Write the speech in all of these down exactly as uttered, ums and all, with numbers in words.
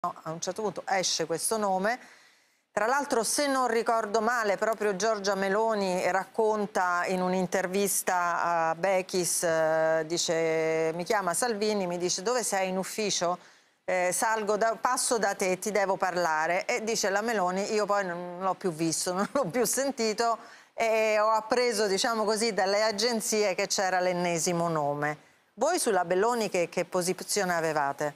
No, a un certo punto esce questo nome. Tra l'altro, se non ricordo male, proprio Giorgia Meloni racconta in un'intervista a Bechis, eh, dice, mi chiama Salvini, mi dice dove sei, in ufficio? Eh, salgo da, passo da te, ti devo parlare. E dice la Meloni, io poi non l'ho più visto, non l'ho più sentito e ho appreso, diciamo così, dalle agenzie che c'era l'ennesimo nome. Voi sulla Belloni che, che posizione avevate?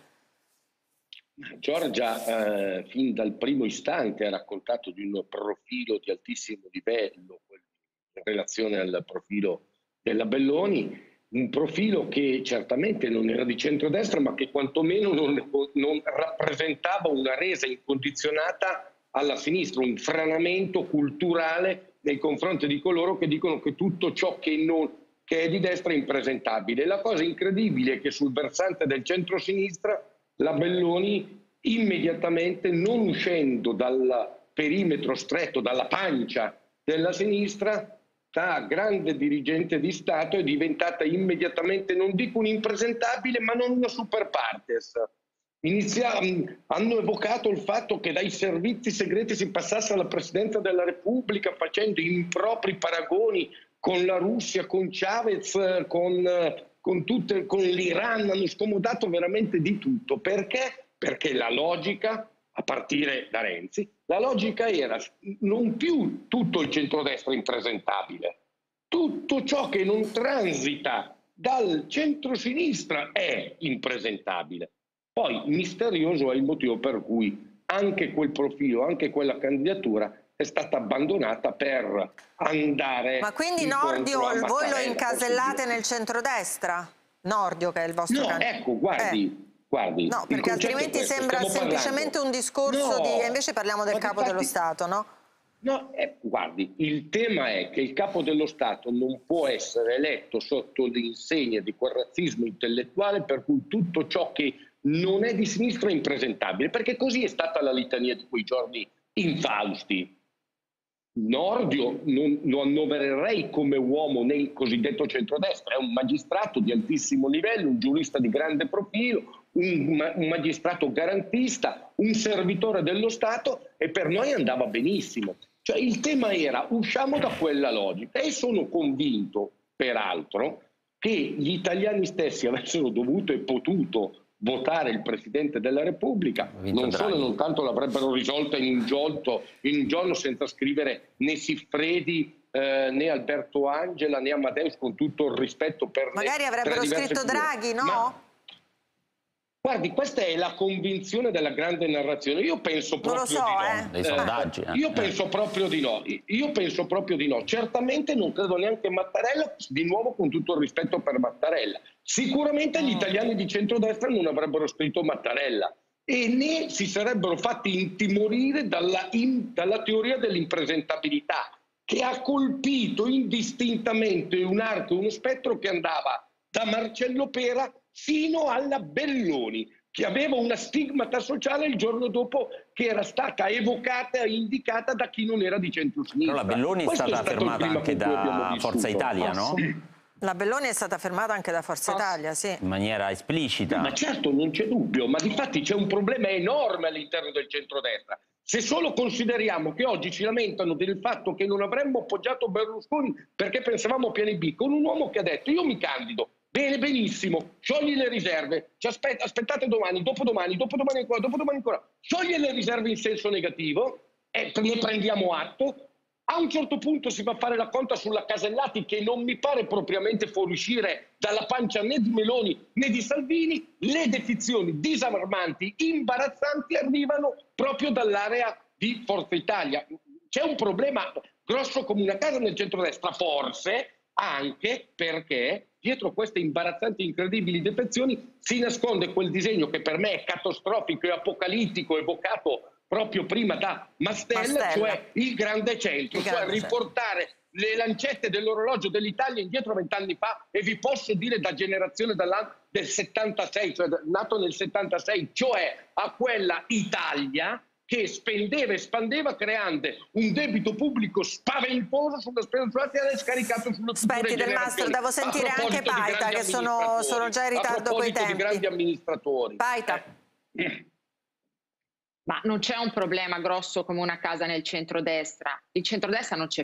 Giorgia eh, fin dal primo istante ha raccontato di un profilo di altissimo livello in relazione al profilo della Belloni, un profilo che certamente non era di centrodestra ma che quantomeno non, non rappresentava una resa incondizionata alla sinistra, un franamento culturale nei confronti di coloro che dicono che tutto ciò che, non, che è di destra è impresentabile. La cosa incredibile è che sul versante del centrosinistra la Belloni immediatamente, non uscendo dal perimetro stretto, dalla pancia della sinistra, da grande dirigente di Stato è diventata immediatamente, non dico un impresentabile, ma non una super partes. Inizia, hanno evocato il fatto che dai servizi segreti si passasse alla Presidenza della Repubblica facendo impropri paragoni con la Russia, con Chavez, con... con, tutte, con l'Iran, hanno scomodato veramente di tutto. Perché? Perché la logica, a partire da Renzi, la logica era non più tutto il centrodestra impresentabile, tutto ciò che non transita dal centrosinistra è impresentabile. Poi misterioso è il motivo per cui anche quel profilo, anche quella candidatura è stata abbandonata per andare. Ma quindi Nordio voi lo incasellate nel centrodestra? Nordio, che è il vostro no, candidato. Ecco, guardi, eh. guardi. No, perché altrimenti sembra semplicemente parlando. un discorso no, di... E invece parliamo del capo infatti, dello Stato, no? No, eh, guardi, il tema è che il capo dello Stato non può essere eletto sotto l'insegna di quel razzismo intellettuale per cui tutto ciò che non è di sinistra è impresentabile, perché così è stata la litania di quei giorni infausti. Nordio non lo annovererei come uomo nel cosiddetto centrodestra, è un magistrato di altissimo livello, un giurista di grande profilo, un, un magistrato garantista, un servitore dello Stato, e per noi andava benissimo. Cioè il tema era, usciamo da quella logica, e sono convinto, peraltro, che gli italiani stessi avessero dovuto e potuto votare il Presidente della Repubblica, non solo e non tanto l'avrebbero risolta in un, giorno, in un giorno senza scrivere né Siffredi eh, né Alberto Angela né Amadeus, con tutto il rispetto per magari le, avrebbero per scritto figure. Draghi, no? Ma, guardi, questa è la convinzione della grande narrazione. Io penso proprio non lo so, di no. Eh. Dei sondaggi. Eh, io penso proprio di no. Io penso proprio di no. Certamente non credo neanche Mattarella, di nuovo con tutto il rispetto per Mattarella. Sicuramente gli italiani di centrodestra non avrebbero scritto Mattarella e né si sarebbero fatti intimorire dalla, in, dalla teoria dell'impresentabilità, che ha colpito indistintamente un arco e uno spettro che andava da Marcello Pera fino alla Belloni, che aveva una stigmata sociale il giorno dopo che era stata evocata e indicata da chi non era di centrosinistra. Però la Belloni è Questo stata è stato fermata anche da Forza Italia, no? La Belloni è stata fermata anche da Forza Italia, sì. In maniera esplicita. Ma certo, non c'è dubbio, ma difatti c'è un problema enorme all'interno del centrodestra. Se solo consideriamo che oggi ci lamentano del fatto che non avremmo appoggiato Berlusconi perché pensavamo a piani B, con un uomo che ha detto io mi candido, bene, benissimo, sciogli le riserve, ci aspetta, aspettate domani, dopodomani, dopodomani ancora, dopodomani ancora, scioglie le riserve in senso negativo e ne prendiamo atto. A un certo punto si va a fare la conta sulla Casellati, che non mi pare propriamente fuoriuscire dalla pancia né di Meloni né di Salvini. Le definizioni disarmanti, imbarazzanti arrivano proprio dall'area di Forza Italia. C'è un problema grosso come una casa nel centrodestra, forse anche perché dietro queste imbarazzanti e incredibili defezioni si nasconde quel disegno che per me è catastrofico e apocalittico, evocato proprio prima da Mastella, Mastella. cioè il grande centro, il cioè grande riportare centro. Le lancette dell'orologio dell'Italia indietro vent'anni fa, e vi posso dire da generazione del settantasei, cioè nato nel settantasei, cioè a quella Italia che spendeva e spandeva creando un debito pubblico spaventoso sulla spesa sociale e scaricato sulle Aspetti del Mastro, devo sentire anche Paita, che sono, sono già in ritardo coi tempi. Di grandi amministratori. Paita. Eh. Ma non c'è un problema grosso come una casa nel centrodestra. Il centrodestra non c'è